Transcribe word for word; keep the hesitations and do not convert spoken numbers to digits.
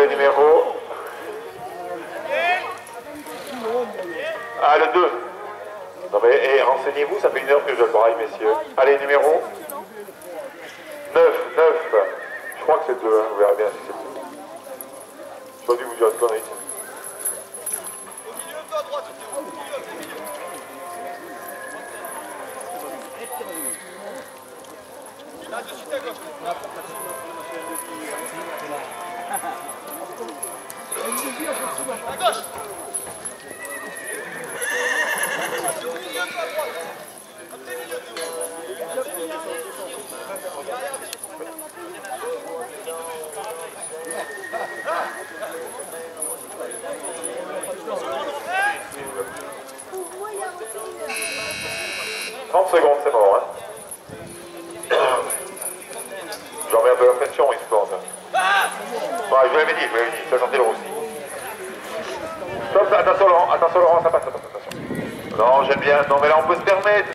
Le numéro... Ah, le deux. Non mais et renseignez-vous, ça fait une heure que je le braille, messieurs. Allez, numéro neuf, neuf. Je crois que c'est deux, hein. Vous verrez bien si c'est deux. J'aurais dû vous dire une connerie. Là, de suite à gauche. À gauche. trente secondes, c'est mort, hein. J'en mets un peu la pression, il se plante. Ouais, je vous l'avais dit, je vous l'avais dit, ça j'en ai le roussi. Stop, attention Laurent, attention Laurent, ça passe, attention, attention. Non, j'aime bien, non mais là on peut se permettre.